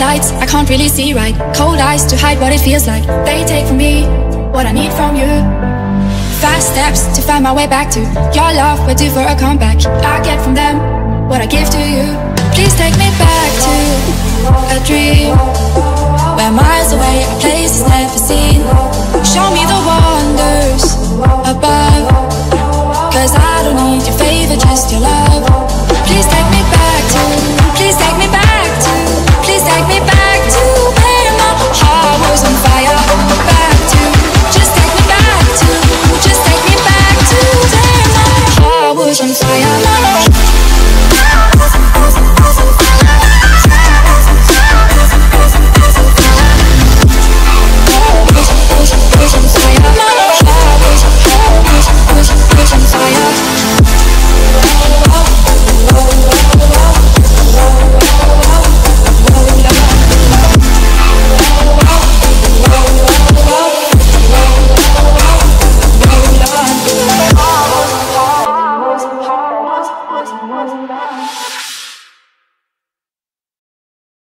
lights, I can't really see right. Cold eyes to hide what it feels like. They take from me what I need from you. Fast steps to find my way back to your love, we're due for a comeback. I get from them what I give to you. Please take me back to a dream where miles away I play